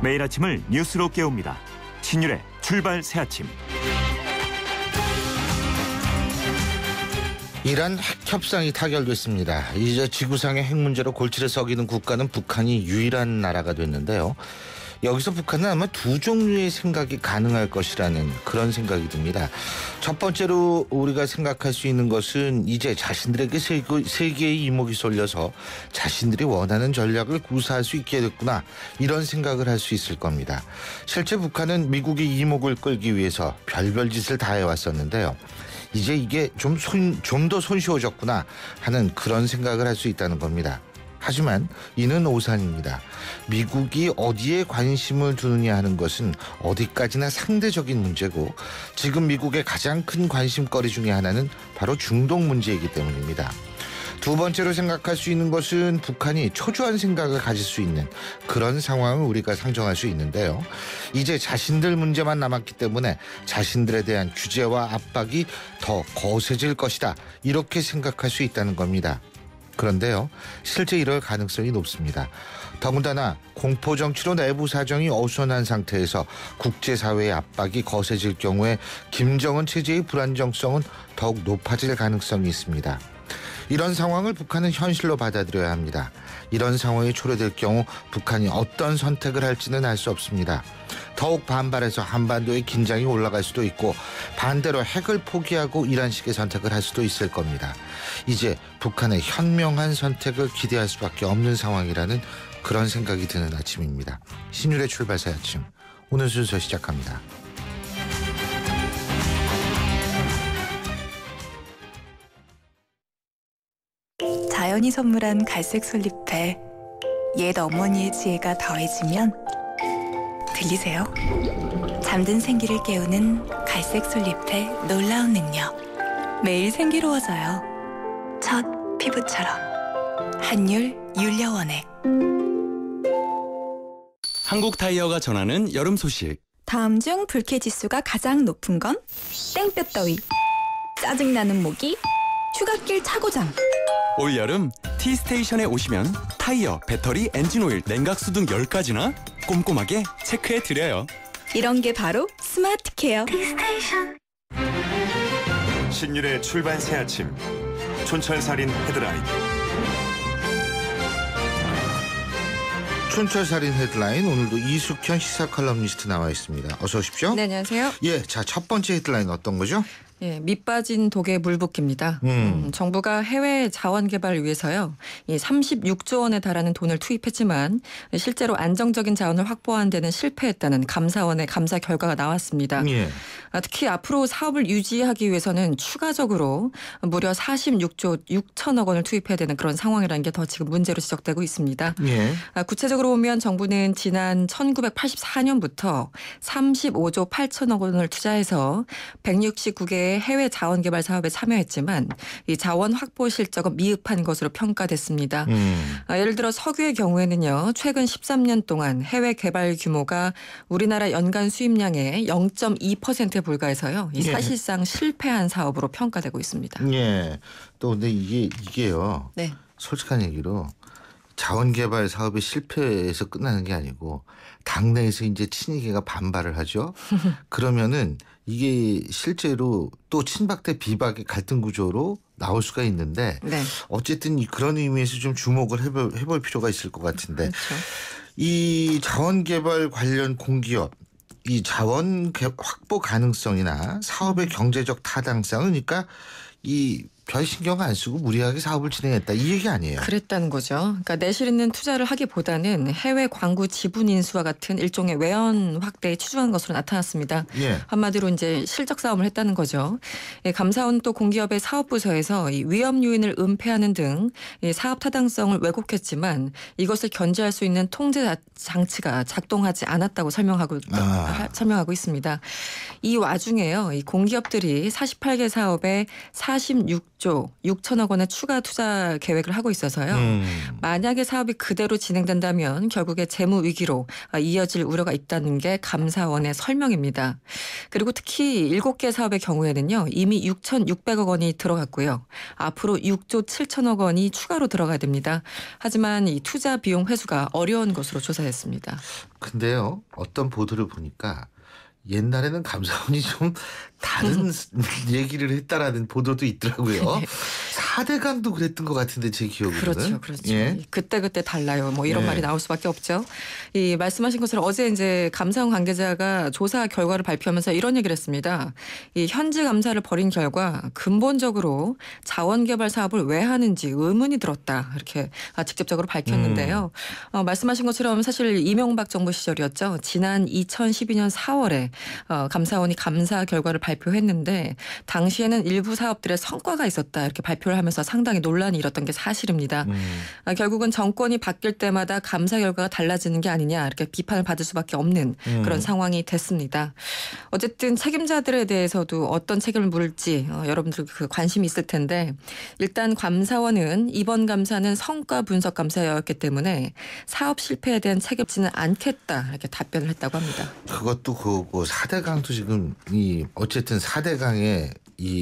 매일 아침을 뉴스로 깨웁니다. 신율의 출발 새아침. 이란 핵 협상이 타결됐습니다. 이제 지구상의 핵 문제로 골치를 썩이는 국가는 북한이 유일한 나라가 됐는데요. 여기서 북한은 아마 두 종류의 생각이 가능할 것이라는 그런 생각이 듭니다. 첫 번째로 우리가 생각할 수 있는 것은 이제 자신들에게 세계의 이목이 쏠려서 자신들이 원하는 전략을 구사할 수 있게 됐구나, 이런 생각을 할 수 있을 겁니다. 실제 북한은 미국의 이목을 끌기 위해서 별별 짓을 다 해왔었는데요. 이제 이게 좀 더 손쉬워졌구나 하는 그런 생각을 할 수 있다는 겁니다. 하지만 이는 오산입니다. 미국이 어디에 관심을 두느냐 하는 것은 어디까지나 상대적인 문제고, 지금 미국의 가장 큰 관심거리 중에 하나는 바로 중동 문제이기 때문입니다. 두 번째로 생각할 수 있는 것은 북한이 초조한 생각을 가질 수 있는 그런 상황을 우리가 상정할 수 있는데요. 이제 자신들 문제만 남았기 때문에 자신들에 대한 규제와 압박이 더 거세질 것이다, 이렇게 생각할 수 있다는 겁니다. 그런데요, 실제 이럴 가능성이 높습니다. 더군다나 공포정치로 내부 사정이 어수선한 상태에서 국제사회의 압박이 거세질 경우에 김정은 체제의 불안정성은 더욱 높아질 가능성이 있습니다. 이런 상황을 북한은 현실로 받아들여야 합니다. 이런 상황이 초래될 경우 북한이 어떤 선택을 할지는 알 수 없습니다. 더욱 반발해서 한반도의 긴장이 올라갈 수도 있고, 반대로 핵을 포기하고 이런 식의 선택을 할 수도 있을 겁니다. 이제 북한의 현명한 선택을 기대할 수밖에 없는 상황이라는 그런 생각이 드는 아침입니다. 신율의 출발새 아침, 오늘 순서 시작합니다. 자연이 선물한 갈색 솔잎에 옛 어머니의 지혜가 더해지면, 들리세요? 잠든 생기를 깨우는 갈색 솔잎의 놀라운 능력. 매일 생기로워져요. 첫 피부처럼. 한율 윤려원액. 한국 타이어가 전하는 여름 소식. 다음 중 불쾌지수가 가장 높은 건? 땡볕더위, 짜증나는 모기, 휴갓길 차고장. 올여름 T스테이션에 오시면 타이어, 배터리, 엔진오일, 냉각수 등 10가지나 꼼꼼하게 체크해드려요. 이런 게 바로 스마트 케어. T스테이션. 신율의 출발 새아침. 촌철살인 헤드라인. 촌철살인 헤드라인, 오늘도 이숙현 시사 컬럼니스트 나와 있습니다. 어서 오십시오. 네, 안녕하세요. 예, 자, 첫 번째 헤드라인 어떤 거죠? 예, 밑빠진 독에 물 붓기입니다. 정부가 해외 자원 개발을 위해서요, 36조 원에 달하는 돈을 투입했지만 실제로 안정적인 자원을 확보하는 데는 실패했다는 감사원의 감사 결과가 나왔습니다. 예. 특히 앞으로 사업을 유지하기 위해서는 추가적으로 무려 46조 6천억 원을 투입해야 되는 그런 상황이라는 게 더 지금 문제로 지적되고 있습니다. 예. 구체적으로 보면 정부는 지난 1984년부터 35조 8천억 원을 투자해서 169개의 해외 자원개발 사업에 참여했지만 이 자원 확보 실적은 미흡한 것으로 평가됐습니다. 예를 들어 석유의 경우에는요, 최근 13년 동안 해외 개발 규모가 우리나라 연간 수입량의 0.2%에 불과해서요, 이 사실상 실패한 사업으로 평가되고 있습니다. 예. 또 근데 이게요. 네. 솔직한 얘기로 자원개발 사업이 실패해서 끝나는 게 아니고 당내에서 이제 친이계가 반발을 하죠. 그러면은 이게 실제로 또 친박 대 비박의 갈등 구조로 나올 수가 있는데, 네. 어쨌든 그런 의미에서 좀 주목을 해볼 필요가 있을 것 같은데, 그렇죠. 이 자원개발 관련 공기업, 이 자원 확보 가능성이나 사업의 경제적 타당성은, 그러니까 이 별 신경 안 쓰고 무리하게 사업을 진행했다, 이 얘기 아니에요. 그랬다는 거죠. 그러니까 내실 있는 투자를 하기보다는 해외 광구 지분 인수와 같은 일종의 외연 확대에 치중한 것으로 나타났습니다. 예. 한마디로 이제 실적 싸움을 했다는 거죠. 감사원 또 공기업의 사업부서에서 이 위험 요인을 은폐하는 등 사업 타당성을 왜곡했지만 이것을 견제할 수 있는 통제 장치가 작동하지 않았다고 설명하고 있습니다. 이 와중에요, 이 공기업들이 48개 사업에 46조 6조 6천억 원의 추가 투자 계획을 하고 있어서요. 만약에 사업이 그대로 진행된다면 결국에 재무 위기로 이어질 우려가 있다는 게 감사원의 설명입니다. 그리고 특히 7개 사업의 경우에는요. 이미 6,600억 원이 들어갔고요. 앞으로 6조 7천억 원이 추가로 들어가야 됩니다. 하지만 이 투자 비용 회수가 어려운 것으로 조사했습니다. 근데요. 어떤 보도를 보니까 옛날에는 감사원이 좀 다른 얘기를 했다라는 보도도 있더라고요. 네. 4대강도 그랬던 것 같은데 제 기억으로는. 그렇죠. 예. 그때 달라요. 뭐 이런 예. 말이 나올 수밖에 없죠. 이 말씀하신 것처럼 어제 이제 감사원 관계자가 조사 결과를 발표하면서 이런 얘기를 했습니다. 이 현지 감사를 벌인 결과 근본적으로 자원개발 사업을 왜 하는지 의문이 들었다. 이렇게 직접적으로 밝혔는데요. 말씀하신 것처럼 사실 이명박 정부 시절이었죠. 지난 2012년 4월에 감사원이 감사 결과를 발표했는데 당시에는 일부 사업들의 성과가 있었다. 이렇게 발표를 하면서 상당히 논란이 일었던 게 사실입니다. 결국은 정권이 바뀔 때마다 감사 결과가 달라지는 게 아니냐 이렇게 비판을 받을 수밖에 없는 그런 상황이 됐습니다. 어쨌든 책임자들에 대해서도 어떤 책임을 물을지 여러분들 그 관심이 있을 텐데 일단 감사원은 이번 감사는 성과 분석 감사였기 때문에 사업 실패에 대한 책임지는 않겠다 이렇게 답변을 했다고 합니다. 그것도 그거고 4대강도 지금 이 어쨌든 4대강의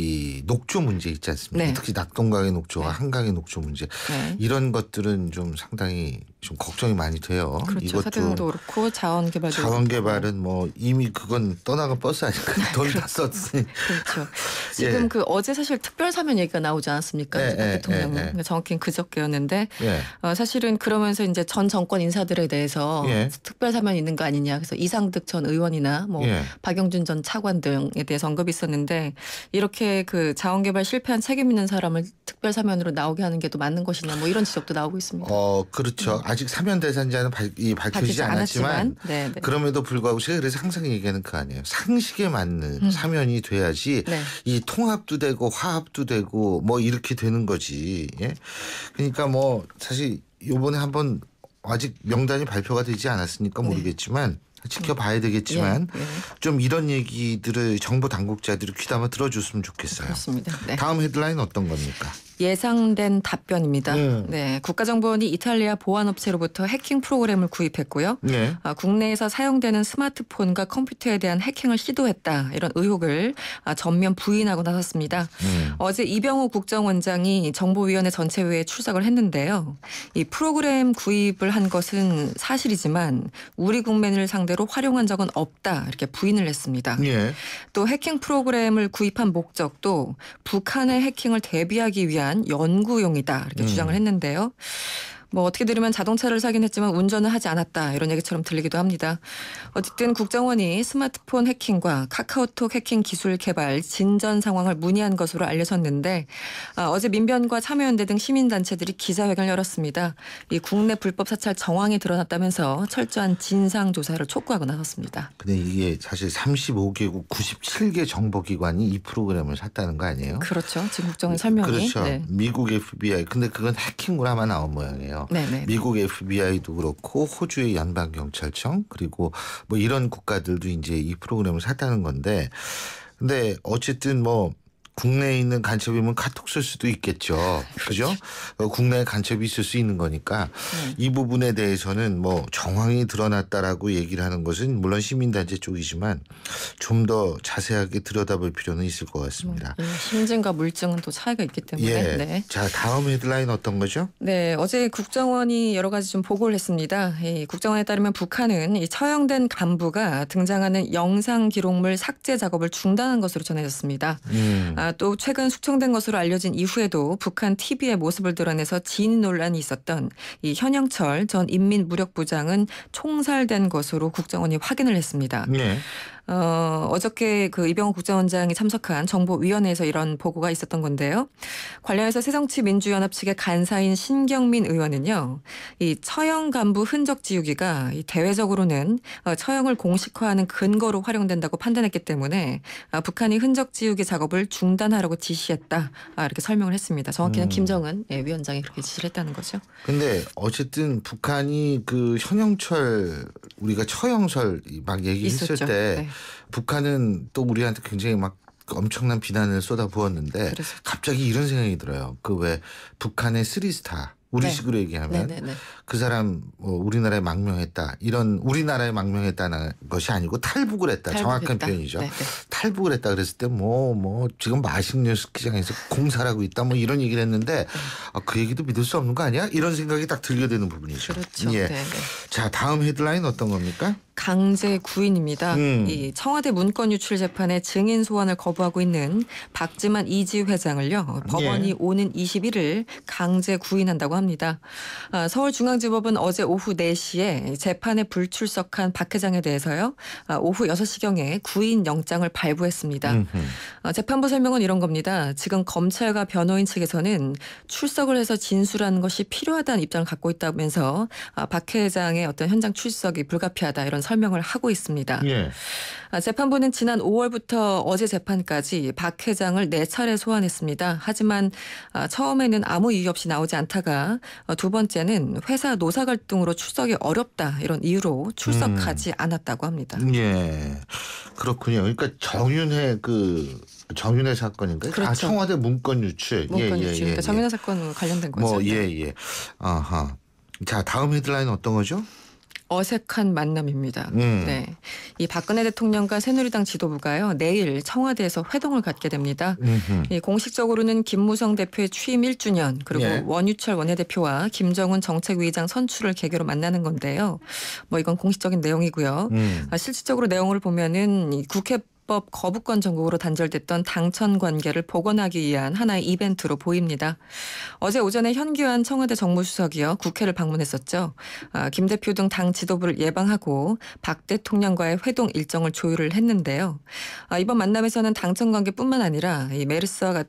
이 녹조 문제 있지 않습니까? 네. 특히 낙동강의 녹조와 네. 한강의 녹조 문제 네. 이런 것들은 좀 상당히 좀 걱정이 많이 돼요. 그렇죠. 이것도 사대강도 그렇고 자원개발도 자원개발은 뭐 이미 그건 떠나간 버스 아닐까? 돈 다 썼으니. 그렇죠. 지금 예. 그 어제 사실 특별사면 얘기가 나오지 않았습니까? 예, 예, 대통령 예, 예. 정확히는 그저께였는데 예. 사실은 그러면서 이제 전 정권 인사들에 대해서 예. 특별사면 있는 거 아니냐. 그래서 이상득 전 의원이나 뭐 예. 박영준 전 차관 등에 대해서 언급이 있었는데 이렇게 그 자원개발 실패한 책임 있는 사람을 특별사면으로 나오게 하는 게 또 맞는 것이냐 뭐 이런 지적도 나오고 있습니다. 그렇죠. 아직 사면 대상자는 밝혀지지 밝히지 않았지만 네. 그럼에도 불구하고 제가 그래서 항상 얘기하는 거 아니에요. 상식에 맞는 사면이 돼야지 네. 이 통합도 되고 화합도 되고 뭐 이렇게 되는 거지. 예? 그러니까 뭐 사실 이번에 한번 아직 명단이 발표가 되지 않았으니까 모르겠지만 지켜봐야 되겠지만 예. 좀 이런 얘기들을 정부 당국자들이 귀담아 들어줬으면 좋겠어요. 그렇습니다. 네. 다음 헤드라인 어떤 겁니까? 예상된 답변입니다. 네, 국가정보원이 이탈리아 보안업체로부터 해킹 프로그램을 구입했고요. 네. 국내에서 사용되는 스마트폰과 컴퓨터에 대한 해킹을 시도했다. 이런 의혹을 전면 부인하고 나섰습니다. 어제 이병호 국정원장이 정보위원회 전체회의에 출석을 했는데요. 이 프로그램 구입을 한 것은 사실이지만 우리 국민을 상대로 활용한 적은 없다. 이렇게 부인을 했습니다. 예. 또 해킹 프로그램을 구입한 목적도 북한의 해킹을 대비하기 위한 연구용이다 이렇게 주장을 했는데요. 뭐 어떻게 들으면 자동차를 사긴 했지만 운전을 하지 않았다 이런 얘기처럼 들리기도 합니다. 어쨌든 국정원이 스마트폰 해킹과 카카오톡 해킹 기술 개발 진전 상황을 문의한 것으로 알려졌는데 어제 민변과 참여연대 등 시민단체들이 기자회견을 열었습니다. 이 국내 불법 사찰 정황이 드러났다면서 철저한 진상 조사를 촉구하고 나섰습니다. 근데 이게 사실 35개국 97개 정보기관이 이 프로그램을 샀다는 거 아니에요? 그렇죠. 지금 국정원 설명이. 그렇죠. 네. 미국 FBI. 근데 그건 해킹으로 아마 나온 모양이에요. 네네. 미국 FBI도 그렇고 호주의 연방경찰청 그리고 뭐 이런 국가들도 이제 이 프로그램을 샀다는 건데 근데 어쨌든 뭐 국내에 있는 간첩이면 카톡 쓸 수도 있겠죠. 그죠? 국내에 간첩이 있을 수 있는 거니까 이 부분에 대해서는 뭐 정황이 드러났다라고 얘기를 하는 것은 물론 시민단체 쪽이지만 좀 더 자세하게 들여다볼 필요는 있을 것 같습니다. 심증과 물증은 또 차이가 있기 때문에. 예. 네. 자, 다음 헤드라인 어떤 거죠? 네, 어제 국정원이 여러 가지 좀 보고를 했습니다. 이 국정원에 따르면 북한은 이 처형된 간부가 등장하는 영상 기록물 삭제 작업을 중단한 것으로 전해졌습니다. 또 최근 숙청된 것으로 알려진 이후에도 북한 TV의 모습을 드러내서 진위 논란이 있었던 이 현영철 전 인민무력부장은 총살된 것으로 국정원이 확인을 했습니다. 네. 어저께 그 이병호 국정원장이 참석한 정보위원회에서 이런 보고가 있었던 건데요. 관련해서 새정치민주연합 측의 간사인 신경민 의원은요. 이 처형 간부 흔적 지우기가 이 대외적으로는 처형을 공식화하는 근거로 활용된다고 판단했기 때문에 북한이 흔적 지우기 작업을 중단하라고 지시했다. 이렇게 설명을 했습니다. 정확히는 김정은 위원장이 그렇게 지시를 했다는 거죠. 근데 어쨌든 북한이 그 현영철 우리가 처형설 막 얘기했을 있었죠. 때 네. 북한은 또 우리한테 굉장히 막 엄청난 비난을 쏟아부었는데 그랬었죠. 갑자기 이런 생각이 들어요. 그 왜 북한의 쓰리스타 우리식으로 얘기하면 네네네. 그 사람 우리나라에 망명했다 이런 우리나라에 망명했다는 것이 아니고 탈북을 했다. 정확한 탈북했다. 표현이죠. 네네. 탈북을 했다 그랬을 때 뭐 지금 마식령 스키장에서 공사를 하고 있다 뭐 이런 얘기를 했는데 그 얘기도 믿을 수 없는 거 아니야? 이런 생각이 딱 들게 되는 부분이죠. 그렇죠. 예. 네네. 자 다음 헤드라인 어떤 겁니까? 강제 구인입니다. 이 청와대 문건 유출 재판에 증인 소환을 거부하고 있는 박지만 이지 회장을요. 법원이 오는 21일 강제 구인한다고 합니다. 서울중앙지법은 어제 오후 4시에 재판에 불출석한 박 회장에 대해서요. 오후 6시경에 구인 영장을 발부했습니다. 재판부 설명은 이런 겁니다. 지금 검찰과 변호인 측에서는 출석을 해서 진술하는 것이 필요하다는 입장을 갖고 있다면서 박 회장의 어떤 현장 출석이 불가피하다 이런 설명을 하고 있습니다. 예. 재판부는 지난 5월부터 어제 재판까지 박 회장을 4차례 소환했습니다. 하지만 처음에는 아무 이유 없이 나오지 않다가 두 번째는 회사 노사 갈등으로 출석이 어렵다 이런 이유로 출석하지 않았다고 합니다. 예. 그렇군요. 그러니까 정윤회 사건인가요? 그렇죠. 청와대 문건 유출. 문건 유출. 그러니까 정윤회 사건 관련된 거죠. 예. 아하. 자, 다음 헤드라인 어떤 거죠? 어색한 만남입니다. 네, 이 박근혜 대통령과 새누리당 지도부가요 내일 청와대에서 회동을 갖게 됩니다. 공식적으로는 김무성 대표의 취임 1주년 그리고 예. 원유철 원내대표와 김정은 정책위의장 선출을 계기로 만나는 건데요. 뭐 이건 공식적인 내용이고요. 실질적으로 내용을 보면은 이 국회법 거부권 전국으로 단절됐던 당천 관계를 복원하기 위한 하나의 이벤트로 보입니다. 어제 오전에 현규환 청와대 정무수석이요 국회를 방문했었죠. 김 대표 등 당 지도부를 예방하고 박 대통령과의 회동 일정을 조율을 했는데요. 이번 만남에서는 당천 관계뿐만 아니라 이 메르스와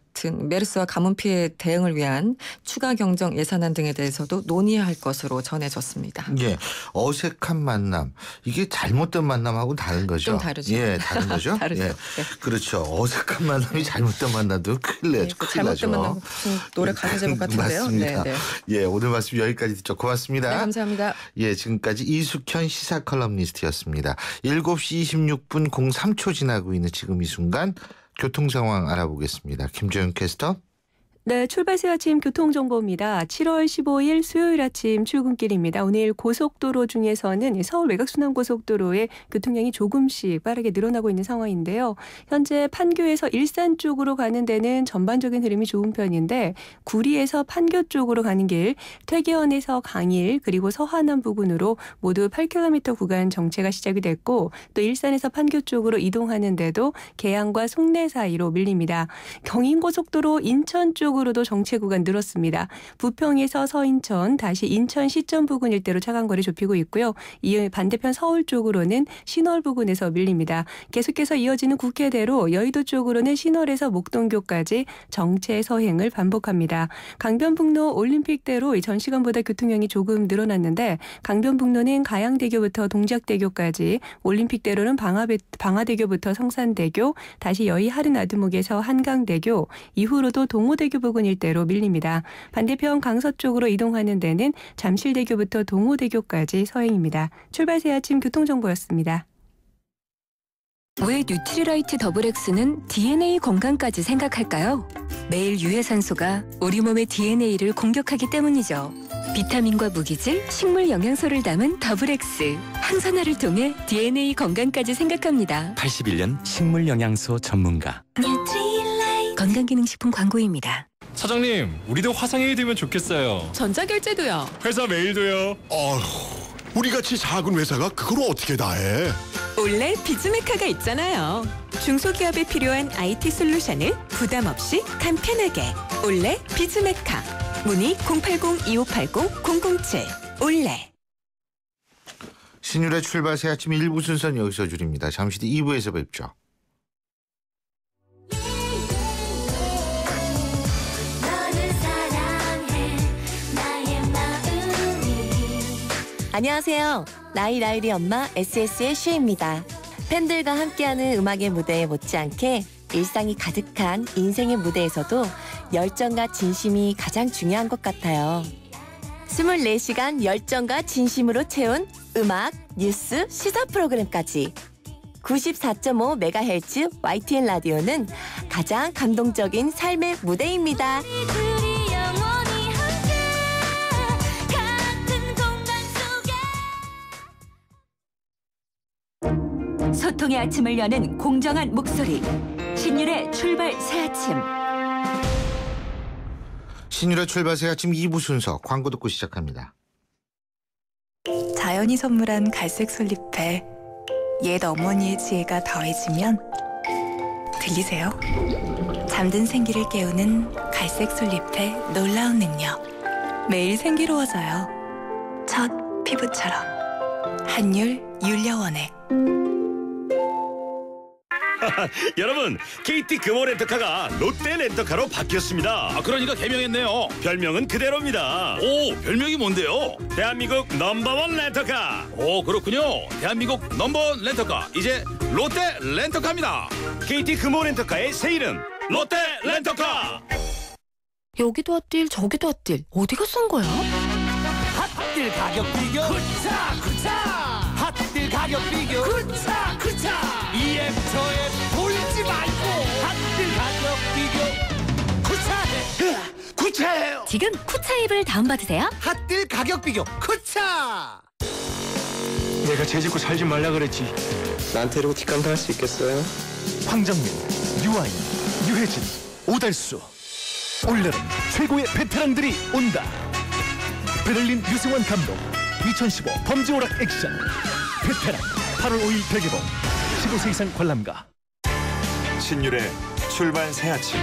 가뭄 피해 대응을 위한 추가 경정 예산안 등에 대해서도 논의할 것으로 전해졌습니다. 예. 어색한 만남. 이게 잘못된 만남하고 다른 거죠. 좀 다르죠. 예, 다른 거죠. 다르죠. 예. 네. 그렇죠. 어색한 만남이 잘못된 만남도 큰일 나죠. 그 잘못된 만남 무슨 노래 가사 제목 같은데요. 맞습니다. 네. 예, 오늘 말씀 여기까지 듣죠. 고맙습니다. 네, 감사합니다. 예, 지금까지 이숙현 시사 컬럼니스트였습니다. 7시 26분 03초 지나고 있는 지금 이 순간 교통 상황 알아보겠습니다. 김재윤 캐스터. 네, 출발새 아침 교통정보입니다. 7월 15일 수요일 아침 출근길입니다. 오늘 고속도로 중에서는 서울 외곽순환고속도로에 교통량이 조금씩 빠르게 늘어나고 있는 상황인데요. 현재 판교에서 일산 쪽으로 가는 데는 전반적인 흐름이 좋은 편인데 구리에서 판교 쪽으로 가는 길, 퇴계원에서 강일 그리고 서하남 부근으로 모두 8km 구간 정체가 시작이 됐고 또 일산에서 판교 쪽으로 이동하는 데도 계양과 송내 사이로 밀립니다. 경인고속도로 인천 쪽으로도 정체 구간 늘었습니다. 부평에서 서인천 다시 인천 시점 부근 일대로 차간거리 좁히고 있고요. 이 반대편 서울 쪽으로는 신월 부근에서 밀립니다. 계속해서 이어지는 국회대로 여의도 쪽으로는 신월에서 목동교까지 정체 서행을 반복합니다. 강변북로 올림픽대로 전 시간보다 교통량이 조금 늘어났는데 강변북로는 가양대교부터 동작대교까지 올림픽대로는 방화대교부터 성산대교 다시 여의 하른아두목에서 한강대교 이후로도 동호대교 부근 일대로 밀립니다. 반대편 강서 쪽으로 이동하는 데는 잠실대교부터 동호대교까지 서행입니다. 출발새 아침 교통정보였습니다. 왜 뉴트리라이트 더블엑스는 DNA 건강까지 생각할까요? 매일 유해산소가 우리 몸의 DNA를 공격하기 때문이죠. 비타민과 무기질, 식물 영양소를 담은 더블엑스. 항산화를 통해 DNA 건강까지 생각합니다. 81년 식물 영양소 전문가. 건강기능식품 광고입니다. 사장님, 우리도 화상회의 되면 좋겠어요. 전자결제도요. 회사 메일도요. 우리같이 작은 회사가 그걸 어떻게 다 해? 올레 비즈메카가 있잖아요. 중소기업에 필요한 IT 솔루션을 부담 없이 간편하게. 올레 비즈메카. 문의 080-2580-007. 올레. 신율의 출발새 아침 1부 순서는 여기서 줄입니다. 잠시 뒤 2부에서 뵙죠. 안녕하세요. 라이라이리 엄마 SS의 슈입니다. 팬들과 함께하는 음악의 무대에 못지않게 일상이 가득한 인생의 무대에서도 열정과 진심이 가장 중요한 것 같아요. 24시간 열정과 진심으로 채운 음악, 뉴스, 시사 프로그램까지 94.5MHz YTN 라디오는 가장 감동적인 삶의 무대입니다. 소통의 아침을 여는 공정한 목소리. 신율의 출발 새 아침. 신율의 출발 새 아침 2부 순서 광고 듣고 시작합니다. 자연이 선물한 갈색 솔잎에 옛 어머니의 지혜가 더해지면 들리세요? 잠든 생기를 깨우는 갈색 솔잎의 놀라운 능력. 매일 생기로워져요. 첫 피부처럼. 한율 율려원액. 여러분, KT 금호 렌터카가 롯데 렌터카로 바뀌었습니다. 그러니까 개명했네요. 별명은 그대로입니다. 오, 별명이 뭔데요? 대한민국 넘버원 렌터카. 오, 그렇군요. 대한민국 넘버원 렌터카, 이제 롯데 렌터카입니다. KT 금호 렌터카의 새 이름 롯데 렌터카. 여기도 핫딜 저기도 핫딜 어디가 싼 거야? 핫딜 가격 비교 쿠차 핫딜 가격 비교 쿠차 이엠터에 돌지 말고 핫딜 가격 비교 쿠차해요. 지금 쿠차 앱을 다운받으세요. 핫딜 가격 비교 쿠차. 내가 죄짓고 살지 말라 그랬지. 나한테 이러고 뒷감당할 수 있겠어요? 황정민, 유아인, 유혜진, 오달수. 올여름 최고의 베테랑들이 온다. 베를린 유승환 감독 2015 범죄오락 액션 베테랑 8월 5일 대개봉. 15세 이상 관람가. 신율의 출발 새 아침.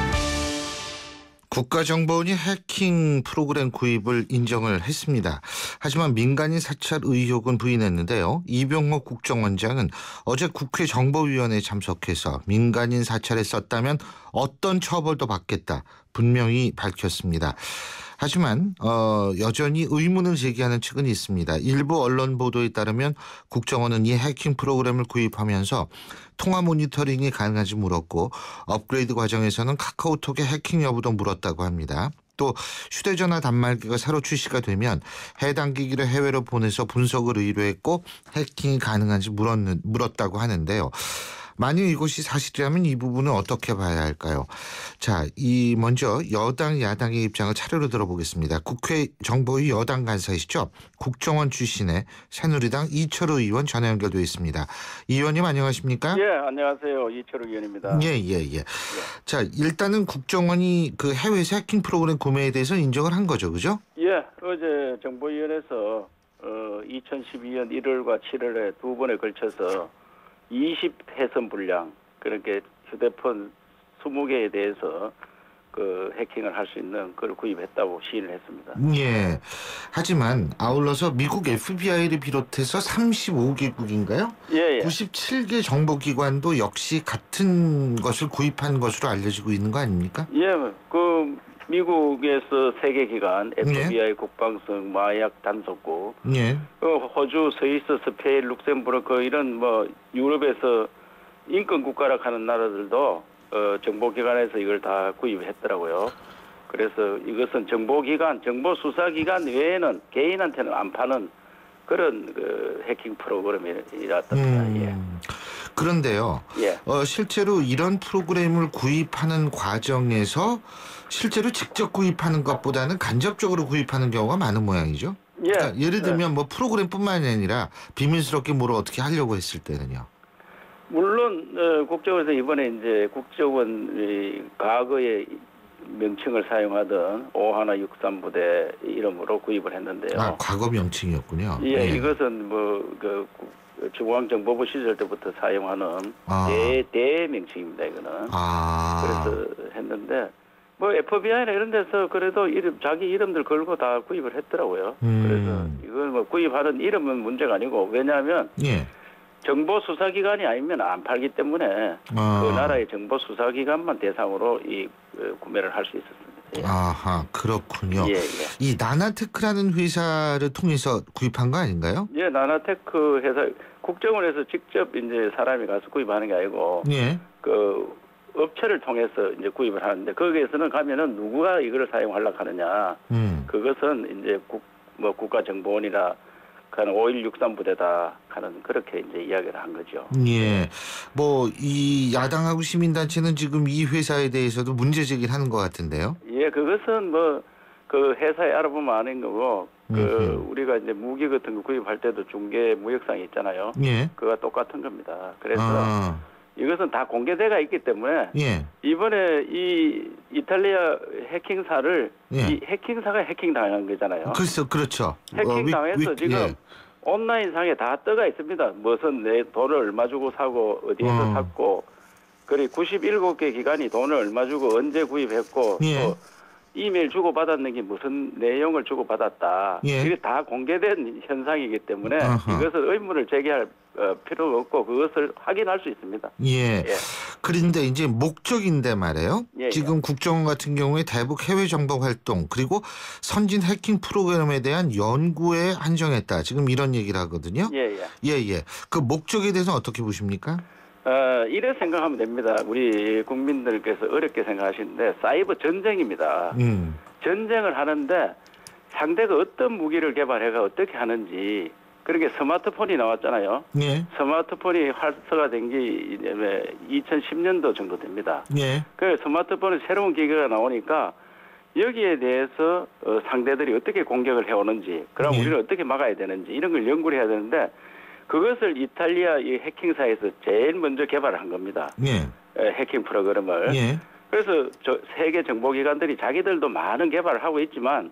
국가정보원이 해킹 프로그램 구입을 인정을 했습니다. 하지만 민간인 사찰 의혹은 부인했는데요. 이병호 국정원장은 어제 국회 정보위원회에 참석해서 민간인 사찰에 썼다면 어떤 처벌도 받겠다 분명히 밝혔습니다. 하지만 여전히 의문을 제기하는 측은 있습니다. 일부 언론 보도에 따르면 국정원은 이 해킹 프로그램을 구입하면서 통화 모니터링이 가능한지 물었고 업그레이드 과정에서는 카카오톡의 해킹 여부도 물었다고 합니다. 또 휴대전화 단말기가 새로 출시가 되면 해당 기기를 해외로 보내서 분석을 의뢰했고 해킹이 가능한지 물었다고 하는데요. 만약 이것이 사실이라면 이 부분은 어떻게 봐야 할까요? 자, 먼저 여당 야당의 입장을 차례로 들어보겠습니다. 국회 정보위 여당 간사이시죠? 국정원 출신의 새누리당 이철우 의원 전화 연결되어 있습니다. 이 의원님 안녕하십니까? 예, 안녕하세요. 이철우 의원입니다. 예. 자, 일단은 국정원이 그 해외에서 해킹 프로그램 구매에 대해서 인정을 한 거죠, 그죠? 예, 어제 정보위원회에서 2012년 1월과 7월에 두 번에 걸쳐서 20회선 분량, 그렇게 휴대폰 20개에 대해서 그 해킹을 할 수 있는 걸 구입했다고 시인을 했습니다. 예. 하지만 아울러서 미국 FBI를 비롯해서 35개국인가요? 예. 97개 정보기관도 역시 같은 것을 구입한 것으로 알려지고 있는 거 아닙니까? 예. 그 미국에서 3개 기관, FBI, 국방성, 마약 단속국, 호주, 스위스, 스페인, 룩셈부르크 이런 유럽에서 인권 국가라 하는 나라들도 정보기관에서 이걸 다 구입했더라고요. 그래서 이것은 정보기관, 정보수사기관 외에는 개인한테는 안 파는 그런 그 해킹 프로그램이라던가. 예. 그런데요. 예. 실제로 이런 프로그램을 구입하는 과정에서 실제로 직접 구입하는 것보다는 간접적으로 구입하는 경우가 많은 모양이죠. 예. 그러니까 예를 들면 뭐 프로그램뿐만이 아니라 비밀스럽게 뭐를 어떻게 하려고 했을 때는요. 물론 국정원에서 이번에 이제 국정원 과거의 명칭을 사용하던 5163부대 이름으로 구입을 했는데요. 아, 과거 명칭이었군요. 예, 이것은 그 중앙정보부 시절 때부터 사용하는 대 명칭입니다. 이거는. 그래서 했는데 FBI나 이런 데서 그래도 자기 이름들 걸고 다 구입을 했더라고요. 그래서 이걸 구입하는 이름은 문제가 아니고, 왜냐하면 정보수사기관이 아니면 안 팔기 때문에 그 나라의 정보수사기관만 대상으로 이 구매를 할 수 있었습니다. 예. 아하, 그렇군요. 예. 이 나나테크라는 회사를 통해서 구입한 거 아닌가요? 예, 나나테크 회사 국정원에서 직접 이제 사람이 가서 구입하는 게 아니고, 그 업체를 통해서 이제 구입을 하는데, 거기에서는 가면은 누구가 이걸 사용하려고 하느냐, 그것은 이제 국가정보원이나 하는 5163 부대다 하는 그렇게 이제 이야기를 한 거죠. 예. 뭐 이 야당하고 시민단체는 지금 이 회사에 대해서도 문제 제기를 하는 것 같은데요. 예, 그것은 뭐 그 회사에 알아보면 아는 거고 우리가 이제 무기 같은 거 구입할 때도 중개 무역상이 있잖아요. 예. 그거가 똑같은 겁니다. 그래서 이것은 다 공개돼가 있기 때문에 예. 이번에 이 이탈리아 해킹사를 예. 이 해킹사가 해킹당한 거잖아요. 글쎄, 그렇죠. 해킹당해서 지금 예. 온라인상에 다 떠가 있습니다. 무슨 내 돈을 얼마 주고 사고 어디에서 샀고 그리고 97개 기관이 돈을 얼마 주고 언제 구입했고 예. 또 이메일 주고받았는 게 무슨 내용을 주고받았다. 예. 이게 다 공개된 현상이기 때문에 이것을 의문을 제기할 필요가 없고 그것을 확인할 수 있습니다. 예. 그런데 이제 목적인데 말이에요. 예, 지금 국정원 같은 경우에 대북 해외 정보 활동 그리고 선진 해킹 프로그램에 대한 연구에 한정했다. 지금 이런 얘기를 하거든요. 예. 그 목적에 대해서 어떻게 보십니까? 이래 생각하면 됩니다. 우리 국민들께서 어렵게 생각하시는데 사이버 전쟁입니다. 전쟁을 하는데 상대가 어떤 무기를 개발해가 어떻게 하는지 그렇게 스마트폰이 나왔잖아요. 예. 스마트폰이 활성화된 게 2010년도 정도 됩니다. 예. 그 스마트폰은 새로운 기계가 나오니까 여기에 대해서 상대들이 어떻게 공격을 해오는지 그럼 우리는 어떻게 막아야 되는지 이런 걸 연구를 해야 되는데 그것을 이탈리아 이 해킹사에서 제일 먼저 개발을 한 겁니다. 예. 해킹 프로그램을. 예. 그래서 세계 정보기관들이 자기들도 많은 개발을 하고 있지만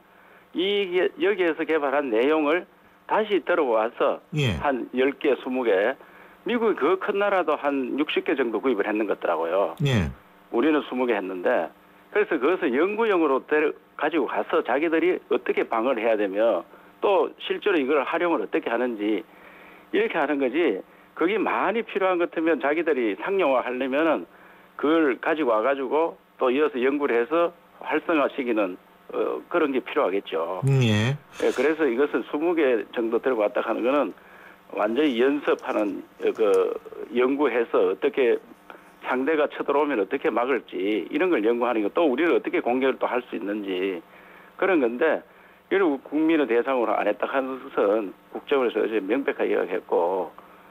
여기에서 개발한 내용을 다시 들어와서 한 10개, 20개 미국이 그 큰 나라도 한 60개 정도 구입을 했는 것 같더라고요. 우리는 20개 했는데 그래서 그것을 연구용으로 가지고 가서 자기들이 어떻게 방어를 해야 되며 또 실제로 이걸 활용을 어떻게 하는지 이렇게 하는 거지. 그게 많이 필요한 것 같으면 자기들이 상용화 하려면은 그걸 가지고 와가지고 또 이어서 연구를 해서 활성화시키는 그런 게 필요하겠죠. 예. 그래서 이것은 20개 정도 들고 왔다 하는 거는 완전히 연습하는 그 연구해서 어떻게 상대가 쳐들어오면 어떻게 막을지 이런 걸 연구하는 거 또 우리를 어떻게 공격을 또 할 수 있는지 그런 건데 이런 국민의 대상으로 안 했다 하는 것은 국정원에서 어제 명백하게 이야기했고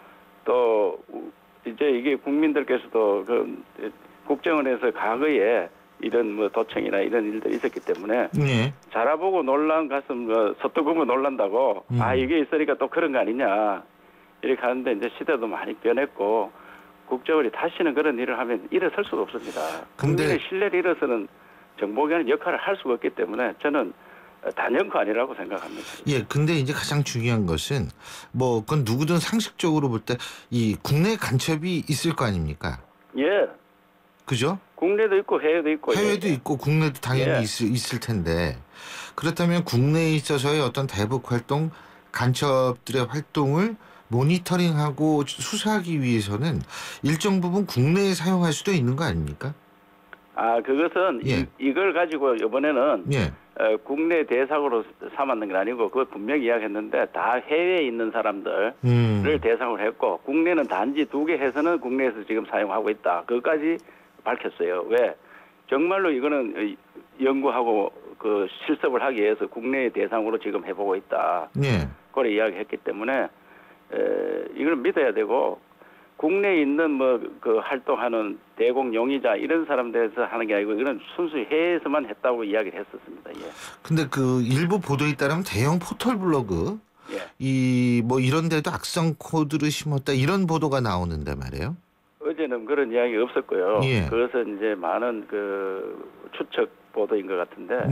또 이제 이게 국민들께서도 그 국정원에서 과거에 이런 뭐 도청이나 이런 일들이 있었기 때문에 자라보고 놀란 가슴 섭도보고 놀란다고 이게 있으니까 또 그런 거 아니냐 이렇게 하는데 이제 시대도 많이 변했고 국정원이 다시는 그런 일을 하면 일어설 수가 없습니다. 국민의 신뢰를 잃어서는 정보기관의 역할을 할 수가 없기 때문에 저는 단연코 아니라고 생각합니다. 예, 근데 이제 가장 중요한 것은 뭐 그건 누구든 상식적으로 볼 때 이 국내 간첩이 있을 거 아닙니까? 예. 그죠? 국내도 있고 해외도 있고. 해외도 있고 국내도 당연히 있을 텐데 그렇다면 국내에 있어서의 어떤 대북 활동, 간첩들의 활동을 모니터링하고 수사하기 위해서는 일정 부분 국내에 사용할 수도 있는 거 아닙니까? 그것은 이걸 가지고 이번에는 국내 대상으로 삼았는 게 아니고 그걸 분명히 이야기했는데 다 해외에 있는 사람들을 대상으로 했고 국내는 단지 2개 해서는 국내에서 지금 사용하고 있다. 그것까지 밝혔어요. 왜? 정말로 이거는 연구하고 그 실습을 하기 위해서 국내 대상으로 지금 해보고 있다. 그걸 이야기했기 때문에 이걸 믿어야 되고 국내에 있는 뭐 그 활동하는 대공 용의자 이런 사람들에서 하는 게 아니고 이건 순수 해외에서만 했다고 이야기를 했었습니다. 예. 근데 그 일부 보도에 따르면 대형 포털 블로그 이 뭐 이런 데도 악성 코드를 심었다 이런 보도가 나오는데 말이에요. 어제는 그런 이야기 없었고요. 그것은 이제 많은 그 추측 보도인 것 같은데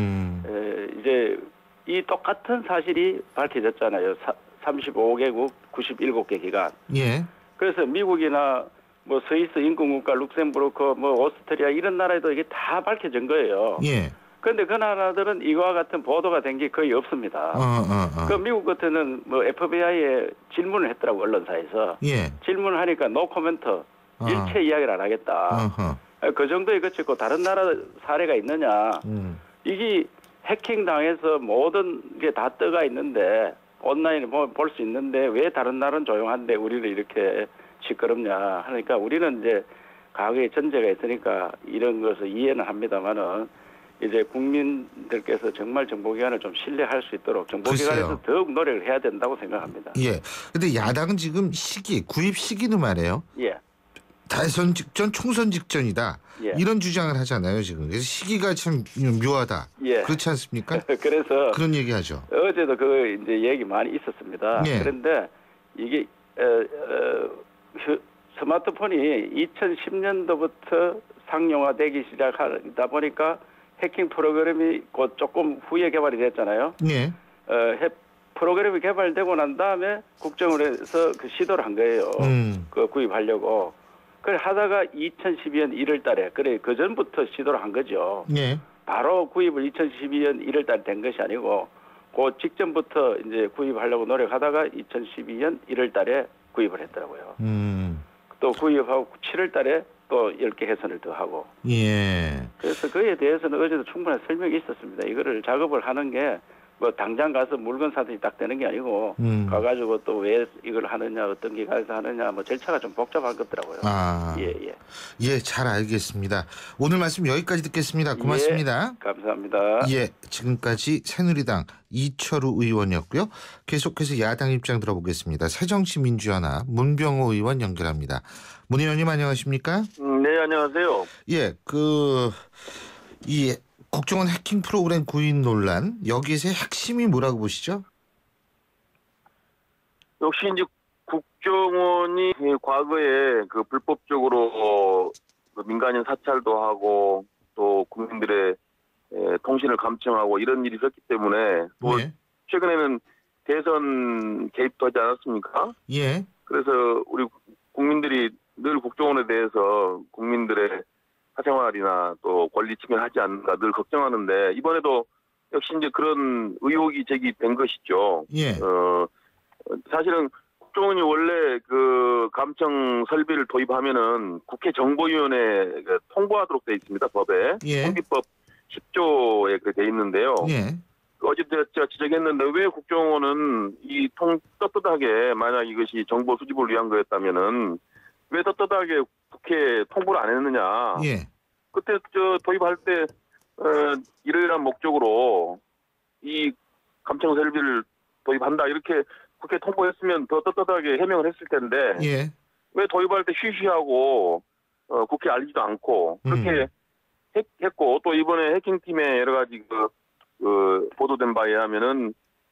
이제 이 똑같은 사실이 밝혀졌잖아요. 35개국 97개 기관. 그래서 미국이나 뭐 스위스 인권국가 룩셈부르크 뭐 오스트리아 이런 나라에도 이게 다 밝혀진 거예요. 그런데 그 나라들은 이와 같은 보도가 된 게 거의 없습니다. 그 미국 같은 뭐 FBI에 질문을 했더라고 언론사에서. 질문을 하니까 노 코멘트 일체 이야기를 안 하겠다. 그 정도에 그쳤고 다른 나라 사례가 있느냐. 이게 해킹 당해서 모든 게 다 떠가 있는데 온라인에 볼 수 있는데 왜 다른 나라는 조용한데 우리는 이렇게 시끄럽냐 하니까 우리는 이제 과거에 전제가 있으니까 이런 것을 이해는 합니다만은 이제 국민들께서 정말 정보기관을 좀 신뢰할 수 있도록 정보기관에서 더욱 노력을 해야 된다고 생각합니다. 예. 근데 야당은 지금 구입 시기는 말이에요. 예. 대선 직전, 총선 직전이다. 예. 이런 주장을 하잖아요, 지금. 그래서 시기가 참 묘하다. 예. 그렇지 않습니까? 그래서 그런 얘기하죠. 어제도 이제 얘기 많이 있었습니다. 예. 그런데 이게 스마트폰이 2010년도부터 상용화되기 시작하다 보니까 해킹 프로그램이 곧 조금 후에 개발이 됐잖아요. 예. 프로그램이 개발되고 난 다음에 국정원에서 시도를 한 거예요. 구입하려고. 그래 하다가 2012년 1월 달에, 그 전부터 시도를 한 거죠. 예. 바로 구입을 2012년 1월 달에 된 것이 아니고, 그 직전부터 이제 구입하려고 노력하다가 2012년 1월 달에 구입을 했더라고요. 또 구입하고 7월 달에 또 10개 해선을 더 하고. 예. 그래서 그에 대해서는 어제도 충분한 설명이 있었습니다. 이거를 작업을 하는 게 뭐 당장 가서 물건 사들이 딱 되는 게 아니고 가가지고 또 왜 이걸 하느냐, 어떤 기관에서 하느냐, 뭐 절차가 좀 복잡한 것더라고요. 예, 잘 알겠습니다. 오늘 말씀 여기까지 듣겠습니다. 고맙습니다. 예, 감사합니다. 예, 지금까지 새누리당 이철우 의원이었고요. 계속해서 야당 입장 들어보겠습니다. 새정치민주연합 문병호 의원 연결합니다. 문 의원님 안녕하십니까? 네, 안녕하세요. 예, 이 국정원 해킹 프로그램 구입 논란, 여기에서의 핵심이 뭐라고 보시죠? 역시 이제 국정원이 과거에 불법적으로 민간인 사찰도 하고 또 국민들의 통신을 감청하고 이런 일이 있었기 때문에 또 최근에는 대선 개입도 하지 않았습니까? 예. 그래서 우리 국민들이 늘 국정원에 대해서 국민들의 사생활이나 또 권리 침해하지 않는가 늘 걱정하는데 이번에도 역시 이제 그런 의혹이 제기된 것이죠. 예. 사실은 국정원이 원래 감청 설비를 도입하면은 국회 정보위원회에 통보하도록 되어 있습니다. 법에. 통비법 10조에 그렇게 되어 있는데요. 예. 어제 제가 지적했는데 왜 국정원은 떳떳하게 만약 이것이 정보 수집을 위한 거였다면은 왜 떳떳하게 국회에 통보를 안 했느냐. 예. 그때 도입할 때 이러이러한 목적으로 이 감청 설비를 도입한다 이렇게 국회 통보했으면 더 떳떳하게 해명을 했을 텐데 예. 왜 도입할 때 쉬쉬하고 국회에 알리지도 않고 그렇게 했고 또 이번에 해킹팀의 여러 가지 보도된 바에 하면은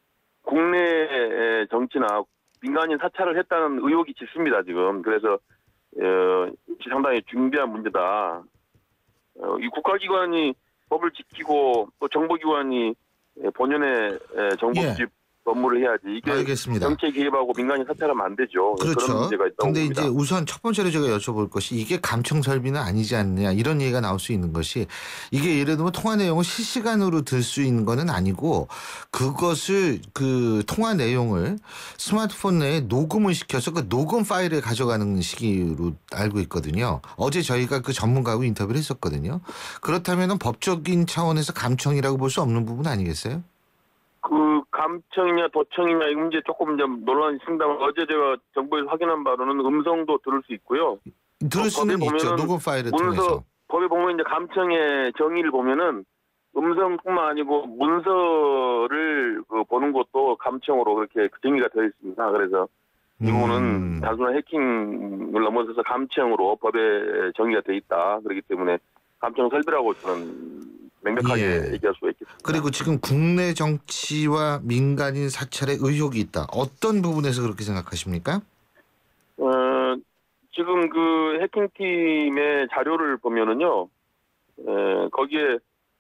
국내 정치나 민간인 사찰을 했다는 의혹이 짙습니다 지금. 그래서 상당히 중대한 문제다. 이 국가기관이 법을 지키고 또 정보기관이 본연의 정보 수집 업무를 해야지. 이게 알겠습니다. 정치에 개입하고 민간인 사찰하면 안 되죠. 그렇죠. 그런 문제가 있다고 근데 봅니다. 이제 우선 첫 번째로 제가 여쭤볼 것이 이게 감청 설비는 아니지 않느냐 이런 얘기가 나올 수 있는 것이 이게 예를 들면 통화 내용을 실시간으로 들 수 있는 거는 아니고 그것을 통화 내용을 스마트폰 내에 녹음을 시켜서 녹음 파일을 가져가는 시기로 알고 있거든요. 어제 저희가 전문가하고 인터뷰를 했었거든요. 그렇다면 법적인 차원에서 감청이라고 볼 수 없는 부분 아니겠어요? 감청이냐 도청이냐 이 문제 조금 좀 논란이 있습니다만 어제 제가 정보에서 확인한 바로는 음성도 들을 수 있고요. 들을 수는 있죠. 녹음 파일을 통해서. 법에 보면 이제 감청의 정의를 보면은 음성뿐만 아니고 문서를 보는 것도 감청으로 그렇게 정의가 되어 있습니다. 그래서 이 부분은 단순한 해킹을 넘어서서 감청으로 법에 정의가 되어 있다. 그렇기 때문에 감청 설비라고 저는 명백하게 얘기할 수가 있겠습니다. 그리고 지금 국내 정치와 민간인 사찰에 의혹이 있다. 어떤 부분에서 그렇게 생각하십니까? 지금 해킹팀의 자료를 보면은요, 거기에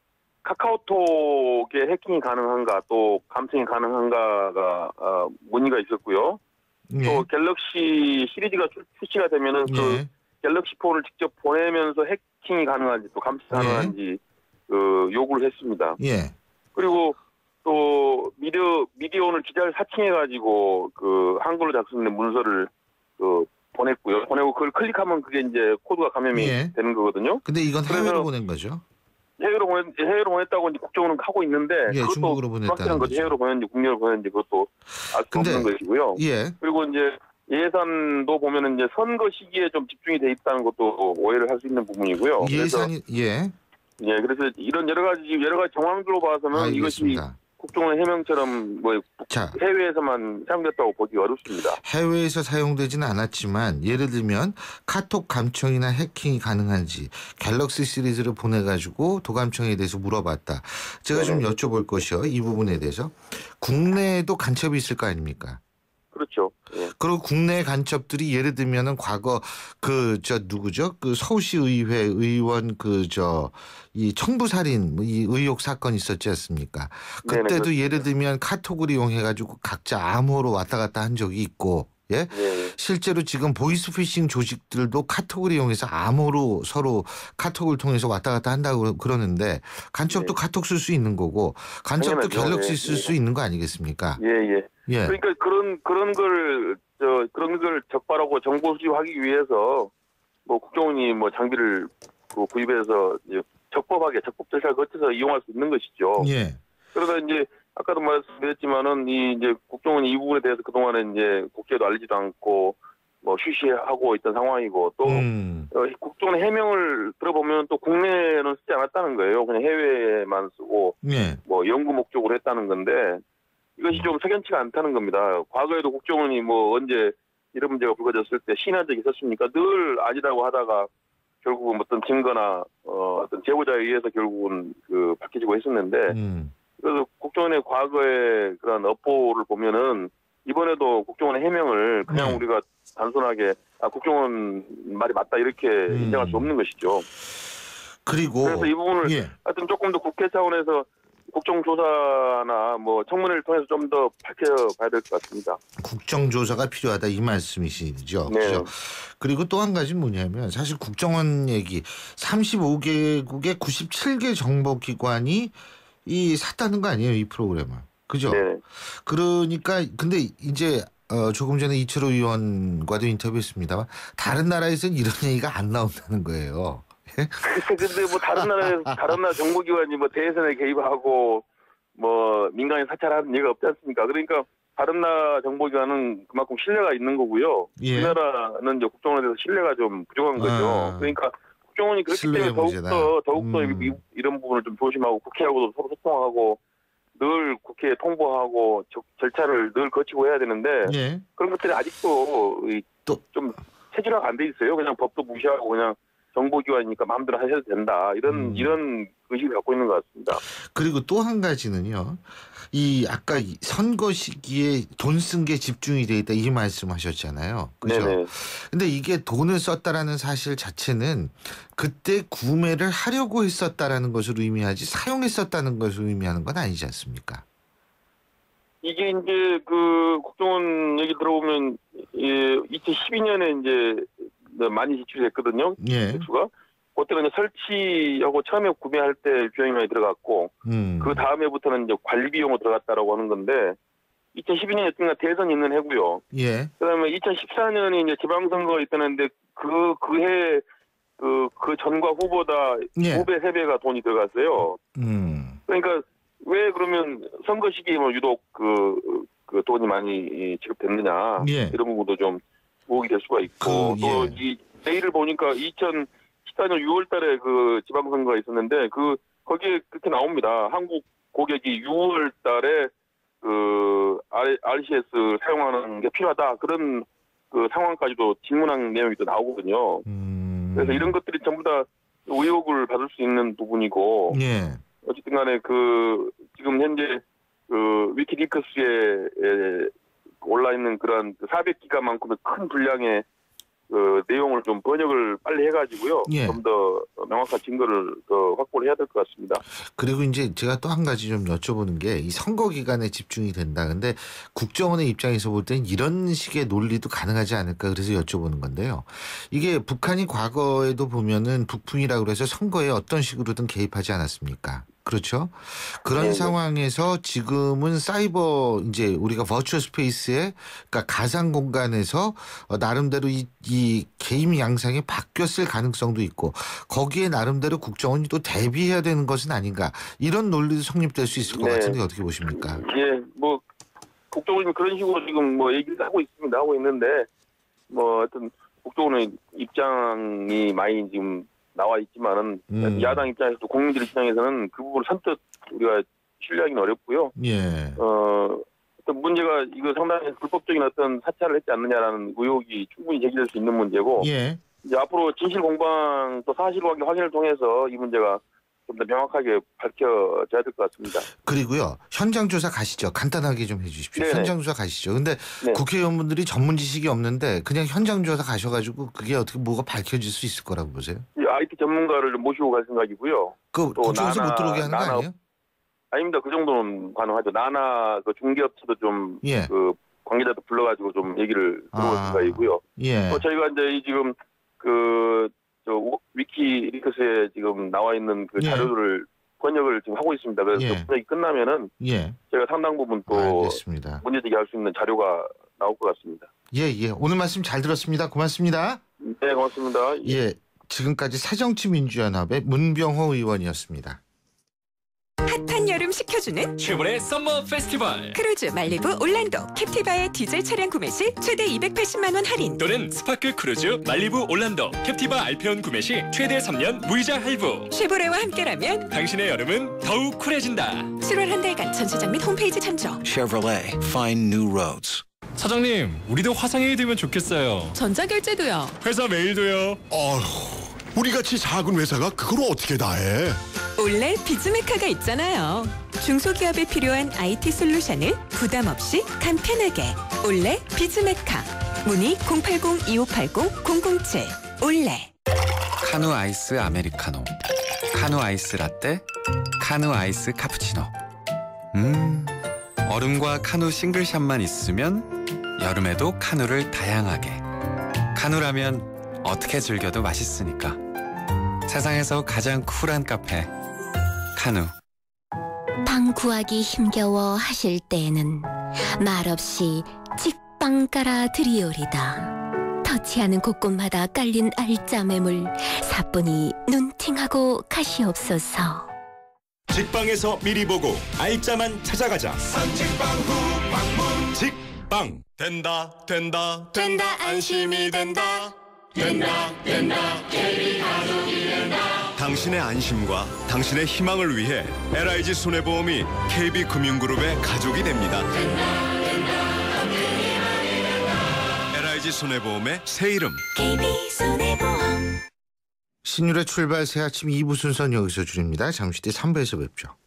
카카오톡에 해킹이 가능한가 또 감청이 가능한가가 문의가 있었고요. 또 갤럭시 시리즈가 출시가 되면은 갤럭시 폰을 직접 보내면서 해킹이 가능한지 또 감청이 가능한지 요구를 했습니다. 예. 그리고 또 미디어오늘 기자를 사칭해가지고 한글로 작성된 문서를 보냈고요. 보내고 그걸 클릭하면 그게 이제 코드가 감염이 되는 거거든요. 근데 이건 해외로 보낸 거죠? 해외로 보냈다고 이제 국정원은 하고 있는데 그것도 중국으로 보냈다는 거죠. 해외로 보냈는지 국내로 보냈는지 그것도 알 수 없는 것이고요. 그리고 이제 예산도 보면은 이제 선거 시기에 좀 집중이 돼 있다는 것도 오해를 할 수 있는 부분이고요. 예산이 예, 그래서 이런 여러 가지 정황들로 봐서는 알겠습니다. 이것이 국정원 해명처럼 뭐 해외에서만 사용됐다고 보기 어렵습니다. 해외에서 사용되지는 않았지만 예를 들면 카톡 감청이나 해킹이 가능한지 갤럭시 시리즈를 보내가지고 도감청에 대해서 물어봤다. 제가 좀 여쭤볼 것이요. 이 부분에 대해서 국내에도 간첩이 있을 거 아닙니까? 그렇죠. 예. 그리고 국내 간첩들이 예를 들면은 과거 누구죠? 그 서울시 의회 의원 이 청부살인 이 의혹 사건 있었지 않습니까? 그때도 네네, 예를 들면 카톡을 이용해 가지고 각자 암호로 왔다 갔다 한 적이 있고 예? 실제로 지금 보이스피싱 조직들도 카톡을 이용해서 암호로 서로 카톡을 통해서 왔다 갔다 한다고 그러는데 간첩도 카톡 쓸 수 있는 거고 간첩도 갤럭시 쓸 수 있는 거 아니겠습니까? 예. 그러니까 그런 걸 적발하고 정보 수집하기 위해서 뭐 국정원이 뭐 장비를 구입해서 이제 적법 절차를 거쳐서 이용할 수 있는 것이죠. 예. 그러다 이제 아까도 말씀드렸지만은 이제 국정원이 이 부분에 대해서 그동안에 이제 국제도 알리지도 않고 뭐 쉬쉬하고 있던 상황이고 또 국정원 해명을 들어보면 또 국내는 쓰지 않았다는 거예요. 그냥 해외에만 쓰고 뭐 연구 목적으로 했다는 건데 이것이 좀 석연치가 않다는 겁니다. 과거에도 국정원이 뭐 언제 이런 문제가 불거졌을 때 시인한 적이 있었습니까? 늘 아니라고 하다가 결국은 어떤 증거나 어떤 제보자에 의해서 결국은 밝혀지고 했었는데 그래서 국정원의 과거의 그런 업보를 보면은 이번에도 국정원의 해명을 그냥 우리가 단순하게 국정원 말이 맞다 이렇게 인정할 수 없는 것이죠. 그래서 이 부분을 하여튼 조금 더 국회 차원에서 국정조사나 뭐 청문회를 통해서 좀 더 밝혀봐야 될 것 같습니다. 국정조사가 필요하다 이 말씀이시죠. 네. 그렇죠? 그리고 또 한 가지 뭐냐면 사실 국정원 얘기 35개국의 97개 정보기관이 샀다는 거 아니에요 이 프로그램을. 그죠? 네. 그러니까 근데 이제 조금 전에 이철호 의원과도 인터뷰했습니다만 다른 나라에서는 이런 얘기가 안 나온다는 거예요. 근데 뭐 다른 나라 정보기관이 뭐 대선에 개입하고 뭐 민간인 사찰하는 얘기가 없지 않습니까? 그러니까 다른 나라 정보기관은 그만큼 신뢰가 있는 거고요. 우리나라는 이제 국정원에 대해서 신뢰가 좀 부족한 거죠. 그러니까 국정원이 그렇기 때문에 더욱더 이런 부분을 좀 조심하고 국회하고도 서로 소통하고 늘 국회에 통보하고 절차를 늘 거치고 해야 되는데 그런 것들이 아직도 좀 체질화가 안 돼 있어요. 그냥 법도 무시하고 그냥 정보기관이니까 마음대로 하셔도 된다. 이런 의식을 갖고 있는 것 같습니다. 그리고 또 한 가지는요. 아까 선거 시기에 돈 쓴 게 집중이 돼 있다 이 말씀하셨잖아요. 그죠? 근데 이게 돈을 썼다라는 사실 자체는 그때 구매를 하려고 했었다라는 것을 의미하지 사용했었다는 것을 의미하는 건 아니지 않습니까? 이게 이제 국정원 얘기 들어보면 2012년에 이제 많이 지출이 됐거든요. 지출가. 그때는 이제 설치하고 처음에 구매할 때 비용이 많이 들어갔고 그 다음에부터는 이제 관리 비용으로 들어갔다라고 하는 건데 2012년에 어쨌든 대선이 있는 해고요. 그다음에 2014년에 이제 지방선거가 있다는데 그해 그 전과 후보다 5배, 3배가 돈이 들어갔어요. 그러니까 왜 그러면 선거 시기에 뭐 유독 그 돈이 많이 지급됐느냐 이런 부분도 좀 의혹이 될 수가 있고 또 이 내일을 보니까 2014년 6월달에 그 지방선거가 있었는데 거기에 그렇게 나옵니다. 한국 고객이 6월달에 RCS를 사용하는 게 필요하다 그런 상황까지도 질문한 내용이 또 나오거든요. 그래서 이런 것들이 전부 다 의혹을 받을 수 있는 부분이고 어쨌든간에 지금 현재 위키리크스에 올라 있는 그런 400기가만큼의 큰 분량의 내용을 좀 번역을 빨리 해가지고요. 좀 더 명확한 증거를 더 확보를 해야 될 것 같습니다. 그리고 이제 제가 또 한 가지 좀 여쭤보는 게 이 선거 기간에 집중이 된다. 근데 국정원의 입장에서 볼 때는 이런 식의 논리도 가능하지 않을까 그래서 여쭤보는 건데요. 이게 북한이 과거에도 보면은 북풍이라고 해서 선거에 어떤 식으로든 개입하지 않았습니까? 그렇죠. 그런 상황에서 지금은 사이버 이제 우리가 버추얼 스페이스에 그러니까 가상 공간에서 나름대로 이 게임 양상이 바뀌었을 가능성도 있고 거기에 나름대로 국정원이 또 대비해야 되는 것은 아닌가 이런 논리도 성립될 수 있을 것 같은데 어떻게 보십니까? 뭐 국정원이 그런 식으로 지금 뭐 얘기를 하고 있는데 뭐 하여튼 국정원의 입장이 많이 지금 나와 있지만은 야당 입장에서도 국민들 입장에서는 그 부분을 선뜻 우리가 신뢰하기는 어렵고요. 예. 어떤 문제가 이거 상당히 불법적인 어떤 사찰을 했지 않느냐라는 의혹이 충분히 제기될 수 있는 문제고. 예. 이제 앞으로 진실 공방 또 사실관계 확인을 통해서 이 문제가 좀 더 명확하게 밝혀져야 될 것 같습니다. 그리고요. 현장 조사 가시죠. 간단하게 좀 해주십시오. 네네. 현장 조사 가시죠. 근데 네. 국회의원분들이 전문 지식이 없는데 그냥 현장 조사 가셔가지고 그게 어떻게 뭐가 밝혀질 수 있을 거라고 보세요? IT 전문가를 모시고 갈 생각이고요. 그쪽에서 못 들어오게 하는 거 아니에요? 아닙니다. 그 정도는 가능하죠. 나나 그 중개업체도 좀 예. 그 관계자도 불러가지고 좀 얘기를 들어볼 생각이고요. 예. 또 저희가 이제 지금 위키리크스에 지금 나와 있는 그 예. 자료들을 번역을 지금 하고 있습니다. 그래서 예. 그 번역이 끝나면은 제가 상당 부분 또 알겠습니다. 문제 제기할 수 있는 자료가 나올 것 같습니다. 예. 오늘 말씀 잘 들었습니다. 고맙습니다. 네, 고맙습니다. 예. 지금까지 새정치민주연합의 문병호 의원이었습니다. 핫한 여름 식혀주는 최고의 썸머 페스티벌. 크루즈 말리부 올란도 캡티바의 디젤 차량 구매 시 최대 280만 원 할인. 또는 스파크 크루즈 말리부 올란도 캡티바 알페온 구매 시 최대 3년 무이자 할부. 쉐보레와 함께라면 당신의 여름은 더욱 쿨해진다. 7월 한 달간 전시장 및 홈페이지 참조. Chevrolet, find new roads. 사장님, 우리도 화상회의 되면 좋겠어요. 전자결제도요. 회사 메일도요. 우리같이 작은 회사가 그걸 어떻게 다 해? 올레 비즈메카가 있잖아요. 중소기업에 필요한 IT 솔루션을 부담 없이 간편하게. 올레 비즈메카. 문의 080-2580-007. 올레. 카누 아이스 아메리카노, 카누 아이스 라떼, 카누 아이스 카푸치노. 얼음과 카누 싱글샷만 있으면 여름에도 카누를 다양하게. 카누라면 어떻게 즐겨도 맛있으니까. 세상에서 가장 쿨한 카페 카누. 방 구하기 힘겨워 하실 때에는 말없이 직방 깔아 드리오리다. 터치하는 곳곳마다 깔린 알짜 매물 사뿐히 눈팅하고 가시옵소서. 직방에서 미리 보고 알짜만 찾아가자. 선직방 후 방문. 직방. 된다 안심이 된다 KB가족이 된다. 당신의 안심과 당신의 희망을 위해 LIG 손해보험이 KB금융그룹의 가족이 됩니다. LIG 손해보험의 새 이름 KB손해보험. 신율의 출발 새 아침 2부 순서는 여기서 줄입니다. 잠시 뒤 3부에서 뵙죠.